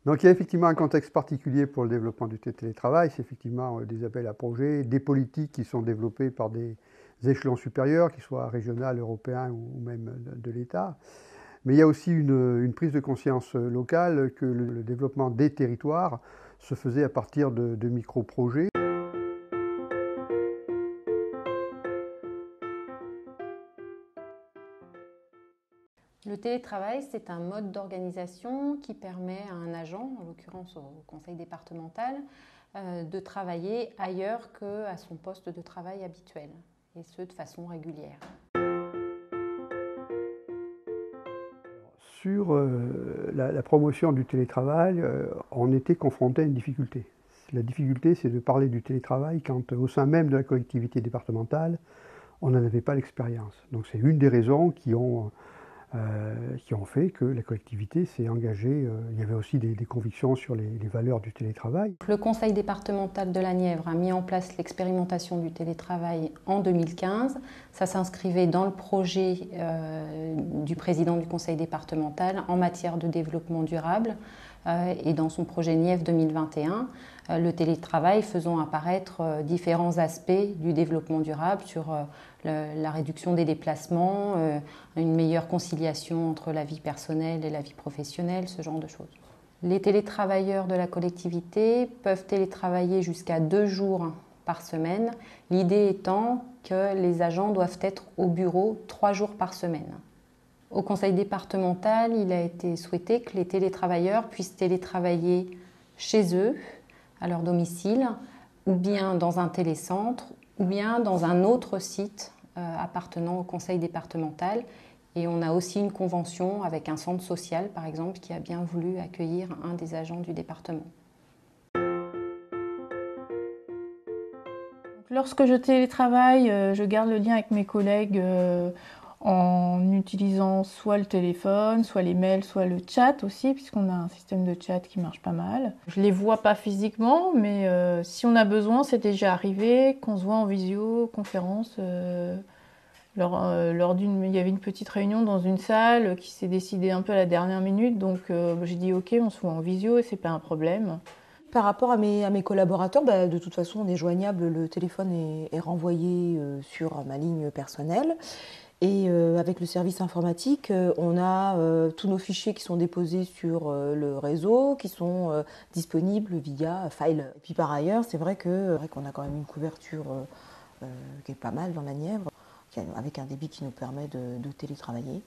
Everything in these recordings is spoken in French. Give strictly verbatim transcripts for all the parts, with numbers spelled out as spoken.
Donc il y a effectivement un contexte particulier pour le développement du télétravail, c'est effectivement des appels à projets, des politiques qui sont développées par des échelons supérieurs, qu'ils soient régionaux, européens ou même de l'État. Mais il y a aussi une, une prise de conscience locale que le, le développement des territoires se faisait à partir de, de micro-projets. Le télétravail, c'est un mode d'organisation qui permet à un agent, en l'occurrence au conseil départemental, euh, de travailler ailleurs qu'à son poste de travail habituel, et ce de façon régulière. Sur euh, la, la promotion du télétravail, euh, on était confronté à une difficulté. La difficulté, c'est de parler du télétravail quand, au sein même de la collectivité départementale, on n'en avait pas l'expérience. Donc c'est une des raisons qui ont, euh, qui ont fait que la collectivité s'est engagée. Euh, il y avait aussi des, des convictions sur les, les valeurs du télétravail. Le conseil départemental de la Nièvre a mis en place l'expérimentation du télétravail en deux mille quinze. Ça s'inscrivait dans le projet euh, du président du conseil départemental en matière de développement durable euh, et dans son projet Nièvre deux mille vingt et un. Euh, le télétravail faisant apparaître euh, différents aspects du développement durable sur euh, le, la réduction des déplacements, euh, une meilleure conciliation entre la vie personnelle et la vie professionnelle, ce genre de choses. Les télétravailleurs de la collectivité peuvent télétravailler jusqu'à deux jours par semaine, l'idée étant que les agents doivent être au bureau trois jours par semaine. Au conseil départemental, il a été souhaité que les télétravailleurs puissent télétravailler chez eux, à leur domicile, ou bien dans un télécentre, ou bien dans un autre site euh, appartenant au conseil départemental. Et on a aussi une convention avec un centre social, par exemple, qui a bien voulu accueillir un des agents du département. Lorsque je télétravaille, je garde le lien avec mes collègues en utilisant soit le téléphone, soit les mails, soit le chat aussi, puisqu'on a un système de chat qui marche pas mal. Je les vois pas physiquement, mais euh, si on a besoin, c'est déjà arrivé qu'on se voit en visioconférence. Euh, Lors, euh, lors d'une, il y avait une petite réunion dans une salle qui s'est décidée un peu à la dernière minute, donc euh, j'ai dit ok, on se voit en visio et c'est pas un problème. Par rapport à mes, à mes collaborateurs, bah, de toute façon on est joignable, le téléphone est, est renvoyé euh, sur ma ligne personnelle. Et euh, avec le service informatique, euh, on a euh, tous nos fichiers qui sont déposés sur euh, le réseau, qui sont euh, disponibles via File. Et puis par ailleurs, c'est vrai que, vrai qu'on a quand même une couverture euh, euh, qui est pas mal dans la Nièvre, avec un débit qui nous permet de, de télétravailler.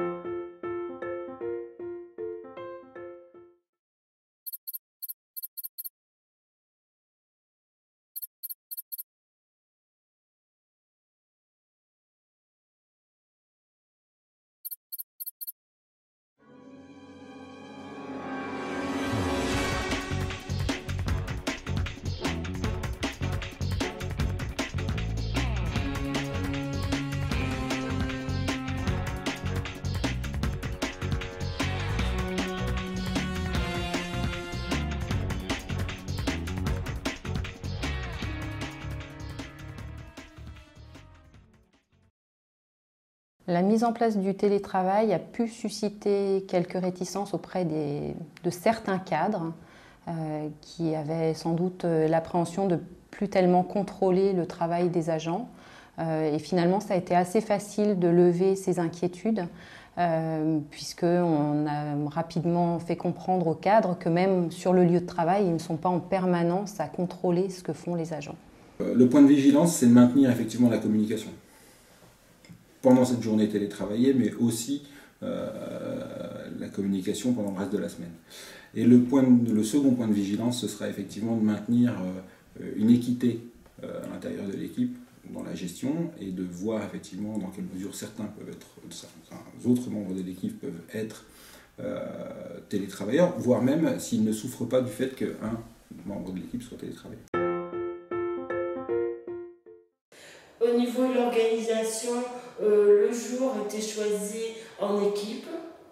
La mise en place du télétravail a pu susciter quelques réticences auprès des, de certains cadres euh, qui avaient sans doute l'appréhension de plus tellement contrôler le travail des agents. Euh, et finalement, ça a été assez facile de lever ces inquiétudes euh, puisqu'on a rapidement fait comprendre aux cadres que même sur le lieu de travail, ils ne sont pas en permanence à contrôler ce que font les agents. Le point de vigilance, c'est de maintenir effectivement la communication pendant cette journée télétravaillée, mais aussi euh, la communication pendant le reste de la semaine. Et le, point de, le second point de vigilance, ce sera effectivement de maintenir euh, une équité euh, à l'intérieur de l'équipe dans la gestion et de voir effectivement dans quelle mesure certains peuvent être, certains autres membres de l'équipe peuvent être euh, télétravailleurs, voire même s'ils ne souffrent pas du fait qu'un membre de l'équipe soit télétravailleur. Au niveau de l'organisation, euh, le jour était choisi en équipe.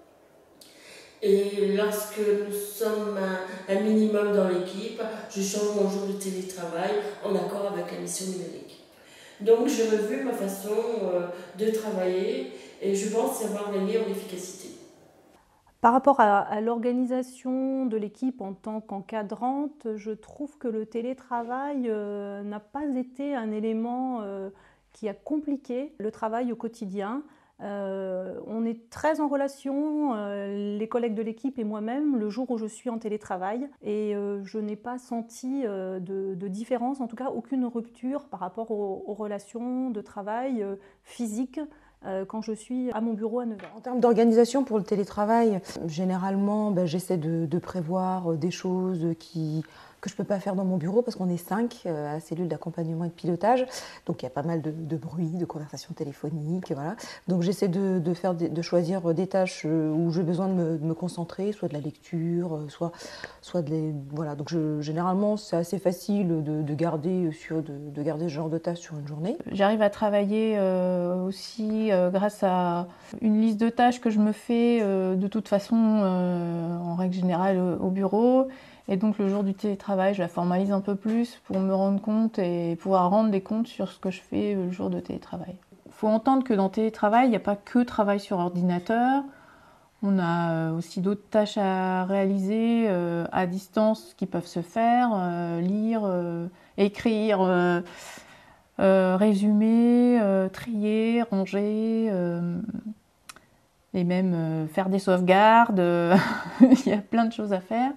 Et lorsque nous sommes un, un minimum dans l'équipe, je change mon jour de télétravail en accord avec la mission numérique. Donc j'ai revu ma façon euh, de travailler et je pense avoir gagné en efficacité. Par rapport à, à l'organisation de l'équipe en tant qu'encadrante, je trouve que le télétravail euh, n'a pas été un élément euh, qui a compliqué le travail au quotidien. Euh, on est très en relation, euh, les collègues de l'équipe et moi-même, le jour où je suis en télétravail. Et euh, je n'ai pas senti euh, de, de différence, en tout cas aucune rupture par rapport aux, aux relations de travail euh, physiques euh, quand je suis à mon bureau à neuf heures. En termes d'organisation pour le télétravail, généralement, ben, j'essaie de, de prévoir des choses qui... que je ne peux pas faire dans mon bureau parce qu'on est cinq euh, à la cellule d'accompagnement et de pilotage. Donc il y a pas mal de, de bruit, de conversations téléphoniques. Voilà. Donc j'essaie de, de, faire des, de choisir des tâches où j'ai besoin de me, de me concentrer, soit de la lecture, soit, soit de les... Voilà. Donc je, généralement, c'est assez facile de, de, garder sur, de, de garder ce genre de tâches sur une journée. J'arrive à travailler euh, aussi euh, grâce à une liste de tâches que je me fais euh, de toute façon, euh, en règle générale, au bureau. Et donc le jour du télétravail, je la formalise un peu plus pour me rendre compte et pouvoir rendre des comptes sur ce que je fais le jour de télétravail. Il faut entendre que dans le télétravail, il n'y a pas que travail sur ordinateur. On a aussi d'autres tâches à réaliser euh, à distance qui peuvent se faire, euh, lire, euh, écrire, euh, euh, résumer, euh, trier, ranger, euh, et même euh, faire des sauvegardes. Il y a plein de choses à faire.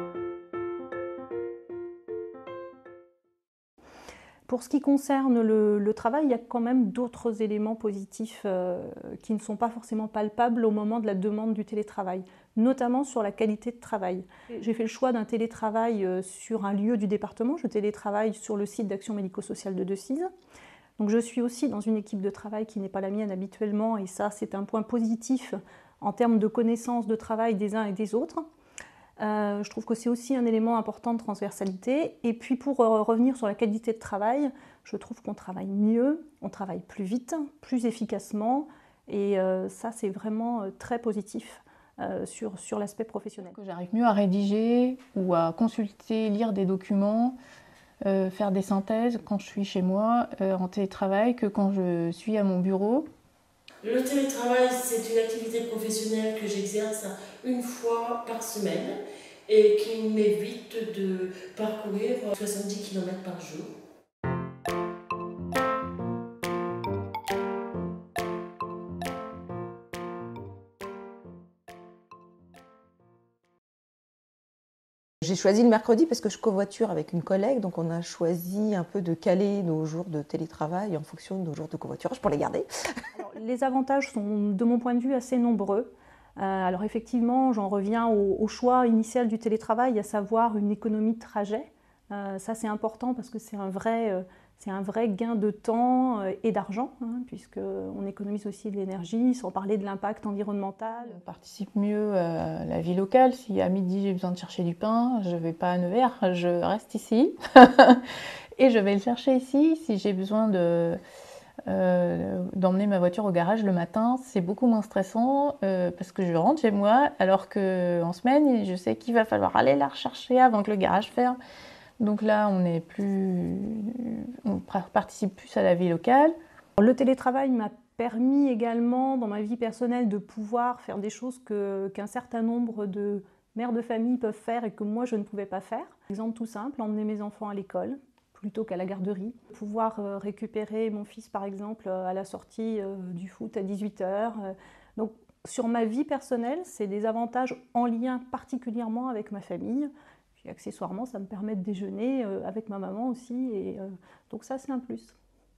Pour ce qui concerne le, le travail, il y a quand même d'autres éléments positifs euh, qui ne sont pas forcément palpables au moment de la demande du télétravail, notamment sur la qualité de travail. J'ai fait le choix d'un télétravail euh, sur un lieu du département. Je télétravaille sur le site d'action médico-sociale de Decize. Donc je suis aussi dans une équipe de travail qui n'est pas la mienne habituellement, et ça c'est un point positif en termes de connaissance de travail des uns et des autres. Euh, je trouve que c'est aussi un élément important de transversalité. Et puis pour euh, revenir sur la qualité de travail, je trouve qu'on travaille mieux, on travaille plus vite, plus efficacement, et euh, ça c'est vraiment euh, très positif euh, sur, sur l'aspect professionnel. J'arrive mieux à rédiger ou à consulter, lire des documents, euh, faire des synthèses quand je suis chez moi euh, en télétravail que quand je suis à mon bureau. Le télétravail, c'est une activité professionnelle que j'exerce une fois par semaine et qui m'évite de parcourir soixante-dix kilomètres par jour. J'ai choisi le mercredi parce que je covoiture avec une collègue, donc on a choisi un peu de caler nos jours de télétravail en fonction de nos jours de covoiturage pour les garder. Alors, les avantages sont, de mon point de vue, assez nombreux. Euh, alors effectivement, j'en reviens au, au choix initial du télétravail, à savoir une économie de trajet. Euh, ça c'est important parce que c'est un vrai... Euh, C'est un vrai gain de temps et d'argent, hein, puisqu'on économise aussi de l'énergie, sans parler de l'impact environnemental. On participe mieux à la vie locale. Si à midi j'ai besoin de chercher du pain, je ne vais pas à Nevers, je reste ici. Et je vais le chercher ici. Si j'ai besoin de, euh, d'emmener ma voiture au garage le matin, c'est beaucoup moins stressant euh, parce que je rentre chez moi, alors qu'en semaine, je sais qu'il va falloir aller la rechercher avant que le garage ferme. Donc là, on est plus, on participe plus à la vie locale. Le télétravail m'a permis également, dans ma vie personnelle, de pouvoir faire des choses que, qu'un certain nombre de mères de famille peuvent faire et que moi, je ne pouvais pas faire. Exemple tout simple, emmener mes enfants à l'école plutôt qu'à la garderie. Pouvoir récupérer mon fils, par exemple, à la sortie du foot à dix-huit heures. Donc, sur ma vie personnelle, c'est des avantages en lien particulièrement avec ma famille. Et accessoirement, ça me permet de déjeuner avec ma maman aussi, et euh, donc ça, c'est un plus.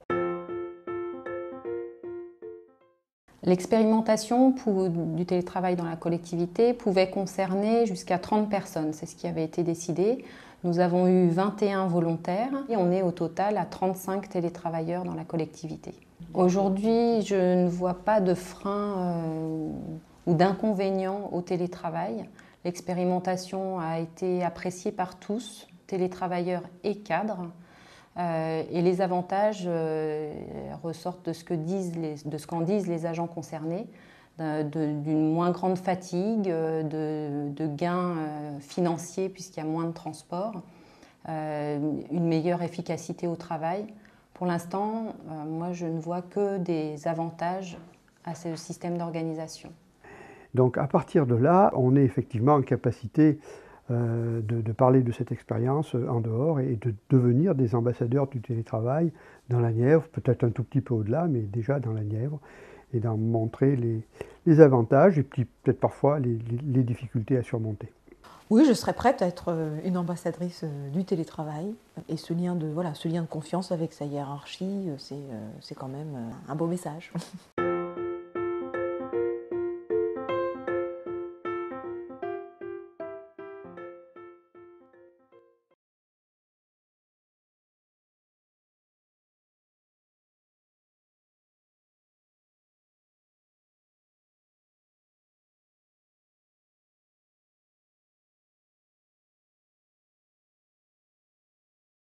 L'expérimentation du télétravail dans la collectivité pouvait concerner jusqu'à trente personnes, c'est ce qui avait été décidé. Nous avons eu vingt et un volontaires et on est au total à trente-cinq télétravailleurs dans la collectivité. Aujourd'hui, je ne vois pas de frein euh, ou d'inconvénient au télétravail. L'expérimentation a été appréciée par tous, télétravailleurs et cadres, euh, et les avantages euh, ressortent de ce que disent les, de ce qu'en disent les agents concernés, d'une moins grande fatigue, de, de gains euh, financiers puisqu'il y a moins de transport, euh, une meilleure efficacité au travail. Pour l'instant, euh, moi je ne vois que des avantages à ce système d'organisation. Donc à partir de là, on est effectivement en capacité euh, de, de parler de cette expérience en dehors et de devenir des ambassadeurs du télétravail dans la Nièvre, peut-être un tout petit peu au-delà, mais déjà dans la Nièvre, et d'en montrer les, les avantages et puis peut-être parfois les, les, les difficultés à surmonter. Oui, je serais prête à être une ambassadrice du télétravail. Et ce lien de, voilà, ce lien de confiance avec sa hiérarchie, c'est, c'est quand même un beau message.